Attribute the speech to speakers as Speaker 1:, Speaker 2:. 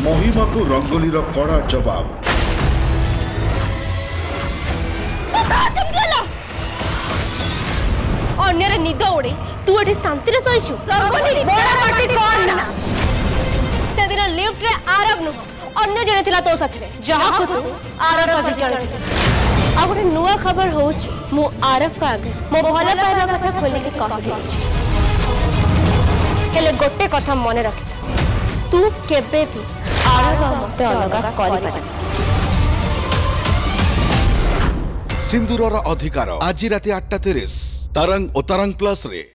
Speaker 1: महिमा को रंगोलीर कड़ा जवाब।
Speaker 2: अन्यर निद उड़े तू एठी शांति रे सहिछु। से दिन लिफ्ट रे आरब नु अन्य जने थिला तो साथे जहा को तू आरब सजी कर। अब गोटे नुआ खबर होउछ मु आरब का आगे मो भला पाइबा कथा खोली के कह देछि। हेले गोटे कथा मने रखिता तू केबे भी आरब मते अलगा करि पारे।
Speaker 1: सिंदूरर अधिकार आज राति 8:30 तरंग और तरंग प्लस रे।